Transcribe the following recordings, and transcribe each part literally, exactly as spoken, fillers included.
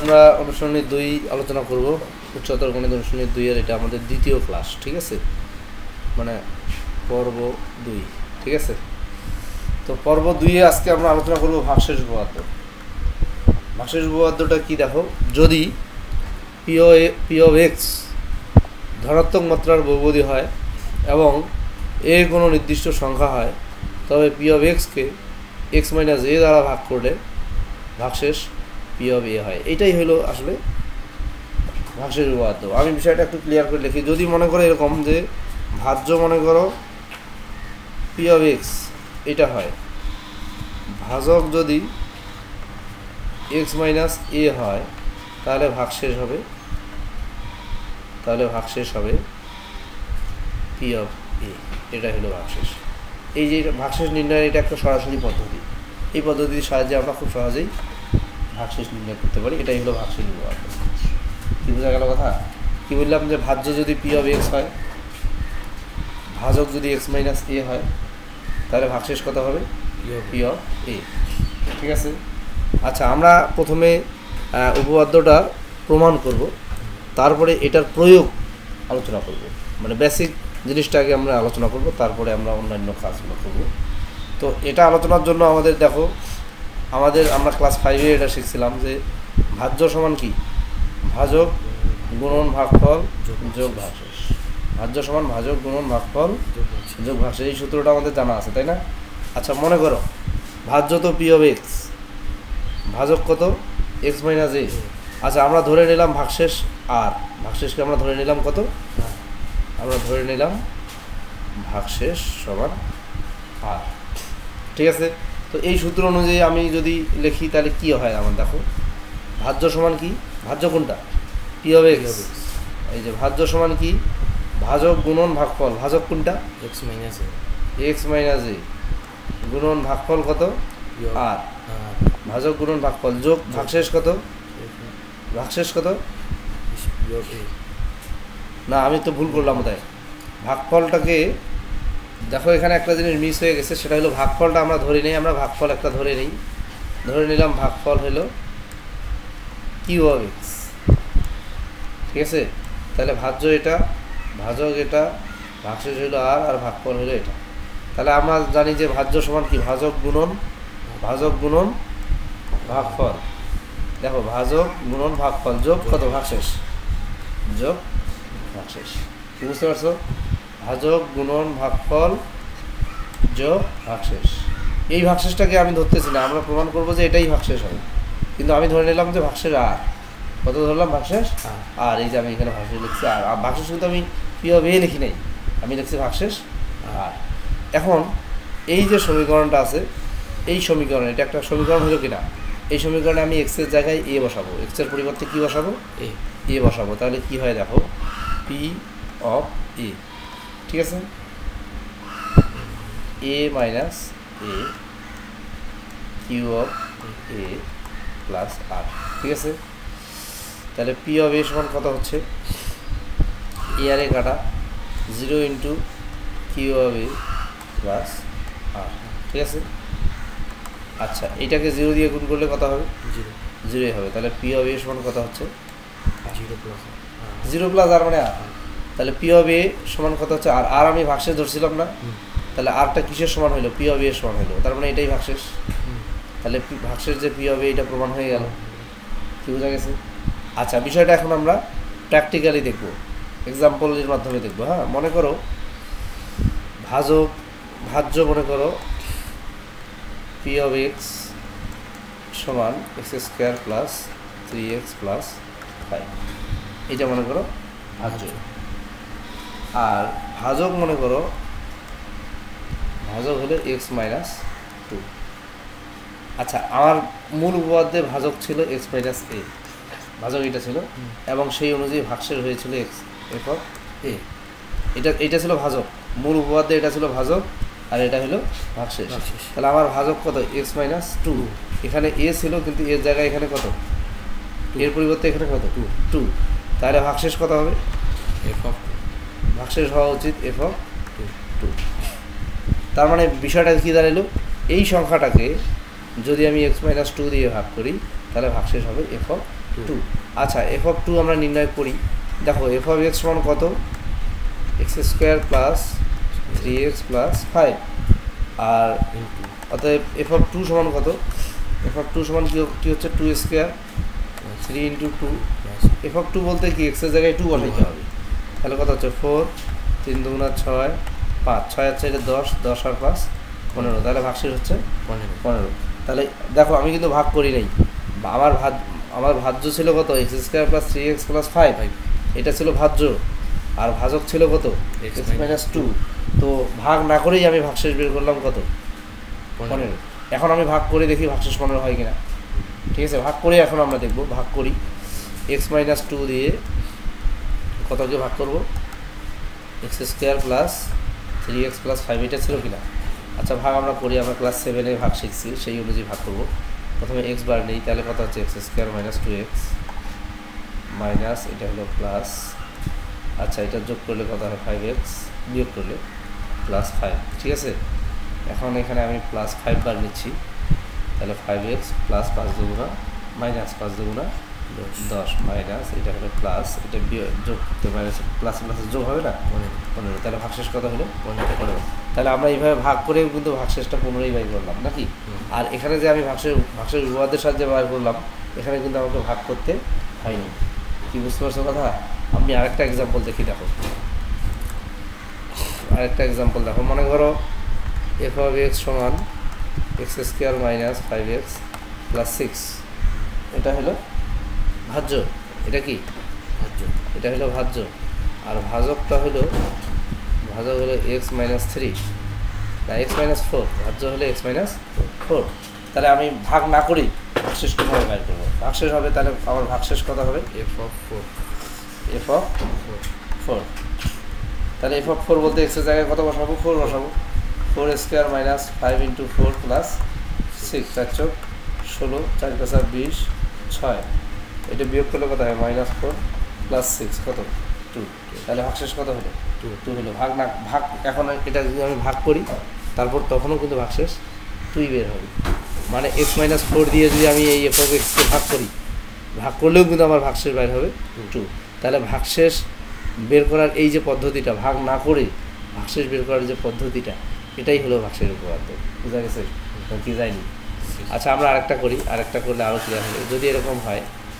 আমরা অনুশীলনী দুই আলোচনা করব, উচ্চতর গণিত অনুশীলনী দুই এর এটা আমাদের দ্বিতীয় ক্লাস, ঠিক আছে, মানে পর্ব দুই, ঠিক আছে। তো পর্ব দুইয়ে আজকে আমরা আলোচনা করব ভাগশেষ উপপাদ্য। ভাগশেষ উপপাদ্যটা কি দেখো, যদি পি ও পি অফ এক্স ধনাত্মক মাত্রার বহুপদী হয় এবং এ কোনো নির্দিষ্ট সংখ্যা হয়, তবে পি অফ এক্সকে এক্স মাইনাস এ দ্বারা ভাগ করলে ভাগশেষ পি অফ এ হয়। এইটাই হলো আসলে ভাগশেষ উপপাদ্য। আমি বিষয়টা একটু ক্লিয়ার করে লিখি। যদি মনে করো এরকম যে ভাজ্য মনে করো পি অফ এক্স এটা হয়, ভাজক যদি এক্স মাইনাস এ হয়, তাহলে ভাগশেষ হবে তাহলে ভাগশেষ হবে পি অফ এ। এটা হলো ভাগশেষ। এই যে ভাগশেষ নির্ণয়ের এটা একটা সরাসরি পদ্ধতি। এই পদ্ধতির সাহায্যে আমরা খুব সহজেই ভাগশেষ নির্ণয় করতে পারি। এটাই হলো ভাগশেষ উপপাদ্য। কি বোঝা গেল কথা? কি বললাম যে ভাজ্য যদি পি অফ এক্স হয়, ভাজক যদি এক্স মাইনাস এ হয়, তাহলে ভাগশেষ কত হবে? পি অফ এ, ঠিক আছে। আচ্ছা, আমরা প্রথমে উপপাদ্যটা প্রমাণ করব, তারপরে এটার প্রয়োগ আলোচনা করব। মানে বেসিক জিনিসটাকে আমরা আলোচনা করব, তারপরে আমরা অন্যান্য কাজগুলো করব। তো এটা আলোচনার জন্য আমাদের দেখো, আমাদের আমরা ক্লাস ফাইভে এটা শিখছিলাম যে ভাজ্য সমান কি? ভাজক গুণন ভাগফল যোগ ভাগশেষ। ভাজ্য সমান ভাজক গুণন ভাগফল যোগ ভাগশেষ। এই সূত্রটা আমাদের জানা আছে, তাই না? আচ্ছা, মনে করো ভাজ্য তো পি অফ এক্স, ভাজক কত? X minus a. আচ্ছা, আমরা ধরে নিলাম ভাগশেষ আর, ভাগশেষকে আমরা ধরে নিলাম কত? আমরা ধরে নিলাম ভাগশেষ সমান আর, ঠিক আছে। তো এই সূত্র অনুযায়ী আমি যদি লিখি তাহলে কি হয় আমার? দেখো, ভাজ্য সমান কি? ভাজ্য কোনটা? P of x. এই যে ভাজ্য সমান কি? ভাজক গুণন ভাগফল। ভাজক কোনটা? X minus a. X minus a গুণন ভাগফল কত? আর। ভাজক গুণন ভাগফল যোগ ভাগশেষ কত? ভাগশেষ কত? না, আমি তো ভুল করলাম তাই। ভাগফলটাকে দেখো, এখানে একটা জিনিস মিস হয়ে গেছে, সেটা হলো ভাগফলটা আমরা ধরে নিই। আমরা ভাগফল একটা ধরে নিই, ধরে নিলাম ভাগফল হলো কিউ অফ এক্স, ঠিক আছে। তাহলে ভাজ্য এটা, ভাজক এটা, ভাগশেষ হলো আর, আর ভাগফল হলো এটা। তাহলে আমরা জানি যে ভাজ্য সমান কি? ভাজক গুণন ভাজক গুণন ভাগফল। দেখো, ভাজক গুণন ভাগফল যোগ কত? ভাগশেষ যোগ ভাগশেষ। কি বুঝতে পারছো? ভাজক গুণন ভাগফল যোগ ভাগশেষ। এই ভাগশেষটাকে আমি ধরতেছি না, আমরা প্রমাণ করবো যে এটাই ভাগশেষ হবে, কিন্তু আমি ধরে নিলাম যে ভাগশেষ আর। কত ধরলাম? ভাগশেষ আর। এই যে আমি এখানে ভাগশেষ লিখছি আর, আর ভাগশেষ কিন্তু আমি পি অফ এ লিখি নাই, আমি লিখছি ভাগশেষ আর। এখন এই যে সমীকরণটা আছে, এই সমীকরণ, এটা একটা সমীকরণ হলো কিনা? এই সমীকরণে আমি এক্সের জায়গায় এ বসাবো, এক্সের পরিবর্তে কি বসাবো? এ এ বসাবো। তাহলে কি হয় দেখো, পি অফ এ, ঠিক আছে, a minus a q of a plus r, ঠিক আছে। তাহলে পি অফ এ সমান কত হচ্ছে? এ আর এ কাটা, zero into q of a plus r, ঠিক আছে। আচ্ছা, এইটাকে জিরো দিয়ে গুণ করলে কত হবে? জিরো জিরোই হবে। তাহলে পি অফ এ সমান কত হচ্ছে? Zero plus zero plus r মানে আর। তাহলে পি অফ এ সমান কত হচ্ছে? আর। আর আমি ভাগশেষ ধরছিলাম না, তাহলে আরটা কিসের সমান হলো? পি অফ এ সমান হলো। তার মানে এটাই ভাগশেষ। তাহলে ভাগশেষ যে পি অফ এ, এটা প্রমাণ হয়ে গেল। কি বোঝা গেছে? আচ্ছা, বিষয়টা এখন আমরা প্র্যাকটিক্যালি দেখবো, এক্সাম্পলের মাধ্যমে দেখবো। হ্যাঁ, মনে করো ভাজক ভাজ্য মনে করো পি অফ এক্স সমান x square plus three x plus five, এটা মনে করো ভাজ্য। আর ভাজক মনে করো, ভাজক হলো এক্স মাইনাস টু। আচ্ছা, আমার মূল উপপাদ্যে ভাজক ছিল এক্স মাইনাস এ, ভাজক এটা ছিল, এবং সেই অনুযায়ী ভাগশেষ হয়েছিল এক্স এফ অফ এ। এটা এটা ছিল ভাজক, মূল উপপাদ্যে এটা ছিল ভাজক, আর এটা হলো ভাগশেষ। তাহলে আমার ভাজক কত? X minus two. এখানে এ ছিল, কিন্তু এর জায়গায় এখানে কত? এর পরিবর্তে এখানে কত? টু টু তাহলে ভাগশেষ কত হবে? এফ অফ ভাগশেষ হওয়া উচিত এফ অফ টু। তার মানে বিষয়টা কী দাঁড়ালো? এই সংখ্যাটাকে যদি আমি এক্স মাইনাস টু দিয়ে ভাগ করি, তাহলে ভাগশেষ হবে এফ অফ টু। আচ্ছা এফ অফ টু আমরা নির্ণয় করি। দেখো এফ অফ এক্স সমান কত, x square plus three x plus five, আর অতএব এফ অফ টু সমান কত, এফ অফ টু সমান কি কি হচ্ছে two square three into two. F of two বলতে কি এক্সের জায়গায় টু বসাইতে হবে, তাহলে কত হচ্ছে ফোর, তিন দুগুণা ছয়, পাঁচ, ছয় হচ্ছে এটা দশ, দশ আর পাঁচ পনেরো, তাহলে ভাগশেষ হচ্ছে পনেরো পনেরো। তাহলে দেখো আমি কিন্তু ভাগ করি নাই, আমার ভাজ আমার ভাজ্য ছিল কত x square plus three x plus five, এটা ছিল ভাজ্য, আর ভাজক ছিল কত এক্স মাইনাস টু। তো ভাগ না করেই আমি ভাগশেষ বের করলাম কত পনেরো। এখন আমি ভাগ করে দেখি ভাগশেষ পনেরো হয় কিনা। ঠিক আছে, ভাগ করে এখন আমরা দেখব, ভাগ করি এক্স মাইনাস টু দিয়ে কতকে ভাগ করবো, x square plus three x plus five, এটা ছিল কিনা। আচ্ছা ভাগ আমরা করি, আমরা ক্লাস সেভেনে ভাগ শিখছি, সেই অনুযায়ী ভাগ করবো। প্রথমে এক্স বার নেই, তাহলে কত হচ্ছে x square minus two x minus এটা হলো প্লাস, আচ্ছা এটা যোগ করলে কত হয় ফাইভ এক্স, বিয়োগ করলে প্লাস ফাইভ। ঠিক আছে, এখন এখানে আমি প্লাস ফাইভ বার নিচ্ছি, তাহলে ফাইভ এক্স প্লাস পাঁচ দুগুণা মাইনাস পাঁচ দুগুণা দশ মাইনাস এটা হলো প্লাস, এটা যোগ করতে মাইনাস প্লাস প্লাস যোগ হবে না পনেরো, তাহলে ভাগশেষ কত হলো পনেরো পনেরো। তাহলে আমরা এইভাবে ভাগ করে কিন্তু ভাগশেষটা পনেরোই বাই করলাম নাকি। আর এখানে যে আমি ভাগশেষ ভাগশেষ উপবাদের সাহায্যে বার করলাম, এখানে কিন্তু আমাকে ভাগ করতে হয়নি। কি বুঝতে পারছো কথা? আমি আরেকটা এক্সাম্পল দেখি, দেখো আরেকটা এক্সাম্পল দেখো, মনে করো এফ অফ এক্স সমান x square minus five x plus six, এটা হলো ভাজ্য, এটা কি ভাজ্য, এটা হলো ভাজ্য, আর ভাজকটা হলো ভাজক হলো এক্স মাইনাস থ্রি না এক্স মাইনাস ফোর, ভাজ্য হলো এক্স মাইনাস ফোর। তাহলে আমি ভাগ না করেই ভাগশেষ কীভাবে বাইর করবো, ভাগশেষ হবে, তাহলে আমার ভাগশেষ কত হবে f of four, f of four. তাহলে এফ অফ ফোর বলতে এক্সের জায়গায় কত বসাবো, ফোর বসাবো, four square minus five into four plus six, চার চোখ ষোলো, চার পাঁচা বিশ, ছয়, এটা বিয়োগ করলে কত হয় মাইনাস ফোর প্লাস সিক্স কত টু, তাহলে ভাগশেষ কত হলো টু টু হলো। ভাগ না ভাগ এখন এটা যদি আমি ভাগ করি তারপর তখনও কিন্তু ভাগশেষ টুই বের হবে, মানে এক্স মাইনাস ফোর দিয়ে যদি আমি এই এফ অফ এক্সকে ভাগ করি, ভাগ করলেও কিন্তু আমার ভাগশেষ বের হবে টু। তাহলে ভাগশেষ বের করার এই যে পদ্ধতিটা, ভাগ না করে ভাগশেষ বের করার যে পদ্ধতিটা, এটাই হলো ভাগশেষ উপপাদ্য। বুঝা গেছে কি যায়নি? আচ্ছা আমরা আরেকটা করি, আরেকটা করলে আরও ক্লিয়ার হবে। যদি এরকম হয়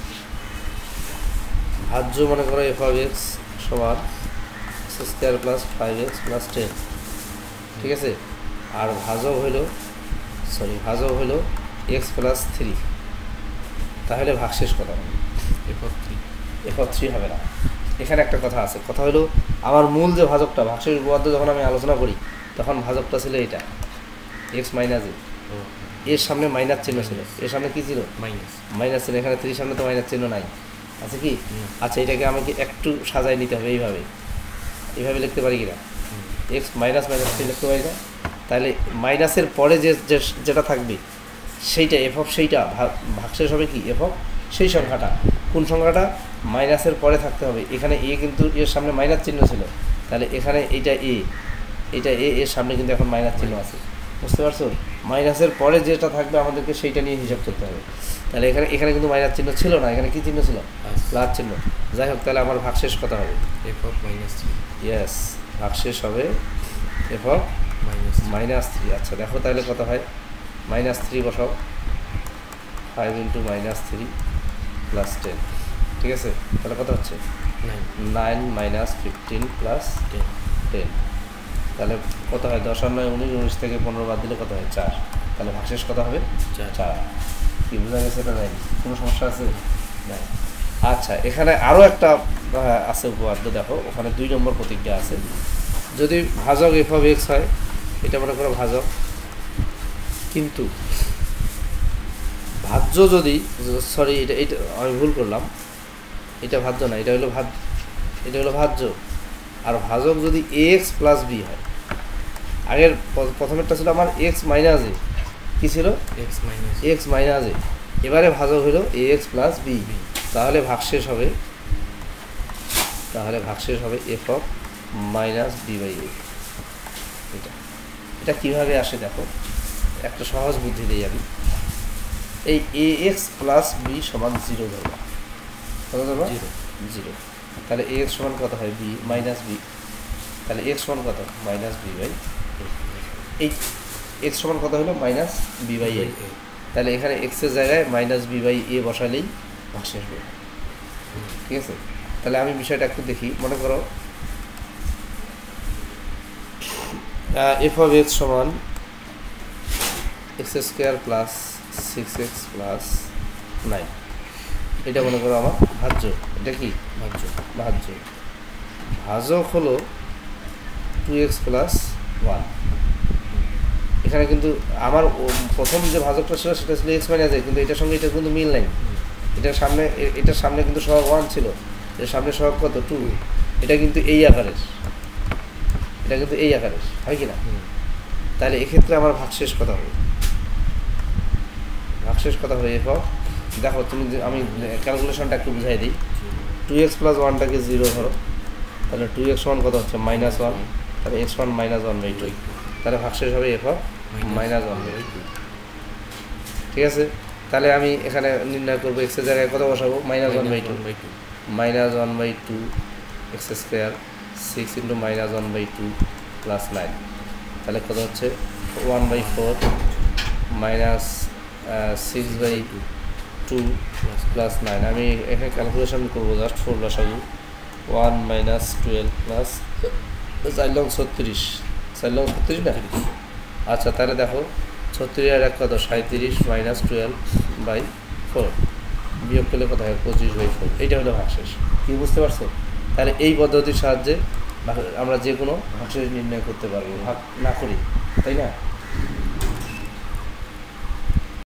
ভাজ্য মনে করো এফ অফ এক্স সমান x square plus five x plus ten, ঠিক আছে, আর ভাজক হলো সরি ভাজক হলো এক্স প্লাস থ্রি, তাহলে ভাগশেষ কত হবে f of three, f of three হবে না। এখানে একটা কথা আছে, কথা হলো আমার মূল যে ভাজকটা ভাগশেষ উপপাদ্য যখন আমি আলোচনা করি তখন ভাজকটা ছিল এটা এক্স মাইনাস এ, এর সামনে মাইনাস চিহ্ন ছিল, এর সামনে কী ছিল মাইনাস মাইনাস চিহ্ন, এখানে থ্রির সামনে তো মাইনাস চিহ্ন নাই, আছে কি? আচ্ছা এটাকে আমাকে একটু সাজাই নিতে হবে, এইভাবে এইভাবে লিখতে পারি কিনা, এক্স মাইনাস মাইনাস থ্রি লিখতে পারি না? তাহলে মাইনাসের পরে যে যেটা থাকবে সেইটা এফ অফ, সেইটা ভাগশেষ হবে কি এফ অফ সেই সংখ্যাটা, কোন সংখ্যাটা মাইনাসের পরে থাকতে হবে। এখানে এ কিন্তু এর সামনে মাইনাস চিহ্ন ছিল, তাহলে এখানে এইটা এ, এটা এ, এর সামনে কিন্তু এখন মাইনাস চিহ্ন আছে, বুঝতে পারছো? মাইনাসের পরে যেটা থাকবে আমাদেরকে সেইটা নিয়ে হিসাব করতে হবে। তাহলে এখানে এখানে কিন্তু মাইনাস চিহ্ন ছিল না, এখানে কী চিহ্ন ছিল প্লাস চিহ্ন। যাই হোক, তাহলে আমার ভাগশেষ কত হবে f of minus three, yes ভাগশেষ হবে f of minus minus three. আচ্ছা দেখো তাহলে কত হয়, মাইনাস থ্রি বসাও, five into minus three plus ten, ঠিক আছে, তাহলে কত হচ্ছে nine, nine minus fifteen plus ten, ten, তাহলে কত হয় দশ আর নয় উনিশ, উনিশ থেকে পনেরো বাদ দিলে কত হয় চার, তাহলে ভাগশেষ কত হবে চার। চার। কি বোঝা গেছে এটা? নাই কোনো সমস্যা আছে? নাই। আচ্ছা এখানে আরও একটা আছে উপপাদ্য, দেখো ওখানে দুই নম্বর প্রতিজ্ঞা আছে। যদি ভাজক এফ অফ এক্স হয়, এটা মনে করো ভাজক, কিন্তু ভাজ্য যদি সরি এটা এটা আমি ভুল করলাম, এটা ভাজ্য না, এটা হলো ভাজ এটা হলো ভাজ্য, আর ভাজক যদি এ এক্স প্লাস বি হয়, আগের প্রথমেরটা ছিল আমার এক্স মাইনাস এ, কী ছিল x minus x minus a, এবারে ভাজক হলো এ এক্স প্লাস বি, তাহলে ভাগশেষ হবে তাহলে ভাগশেষ হবে f of minus b by a. এটা এটা কীভাবে আসে দেখো, একটা সহজ বুদ্ধি দিই আমি। এই এ এক্স প্লাস বি সমান জিরো ধরবো, কত ধরবো জিরো জিরো। তাহলে এ এক্স সমান কত হয় বি মাইনাস বি, তাহলে এক্স সমান কত মাইনাস বি বাই এই এক্স সমান কত হলো মাইনাস বি বাই এ। তাহলে এখানে এক্সের জায়গায় মাইনাস বি বাই এ বসালেই ভাগশেষ বের হয়। ঠিক আছে, তাহলে আমি বিষয়টা একটু দেখি। মনে করো এফ অফ এক্স সমান x square plus six x plus nine, এটা মনে করো আমার ভাজ্য। এটা কি ভাজ্য ভাজ্য ভাজক হলো টু এক্স প্লাস ওয়ান। এখানে কিন্তু আমার প্রথম যে ভাজকটা ছিল সেটা ছিল এক্স মাইনাস এ, কিন্তু এটার সঙ্গে এটা কিন্তু মিল নাই। এটার সামনে এটার সামনে কিন্তু সহগ ওয়ান ছিল, এটার সামনে সহগ কত টু। এটা কিন্তু এই আকারের, এটা কিন্তু এই আকারের হয় কি না? তাহলে এক্ষেত্রে আমার ভাগশেষ কথা হবে, ভাগশেষ কথা হবে এফ অফ, দেখো তুমি আমি ক্যালকুলেশনটা একটু বুঝাই দিই। টু এক্স প্লাস ওয়ানটাকে জিরো ধরো, তাহলে টু এক্স ওয়ান কত হচ্ছে মাইনাস ওয়ান, তাহলে x one minus one by two, তাহলে ভাগশেষ হবে f of minus one by two. ঠিক আছে, তাহলে আমি এখানে নির্ণয় করবো এক্সের জায়গায় কত বসাবো minus one by two, minus one by two x square six into minus one by two plus nine, তাহলে কত হচ্ছে one by four minus six by two plus nine. আমি এখানে ক্যালকুলেশন করবো জাস্ট ফোর বসাবো, ওয়ান মাইনাস টুয়েলভ প্লাস চার লং ছত্রিশ, চার লং ছত্রিশ না। আচ্ছা তাহলে দেখো ছত্রিশ আর এক কত সাঁত্রিশ মাইনাস টুয়েলভ বাই ফোর, বিয়োগ করলে কত হয় পঁচিশ বাই ফোর। এইটা হলো ভাগশেষ। কি বুঝতে পারছো? তাহলে এই পদ্ধতির সাহায্যে আমরা যে কোনো ভাগশেষ নির্ণয় করতে পারবো, ভাগ না করি, তাই না?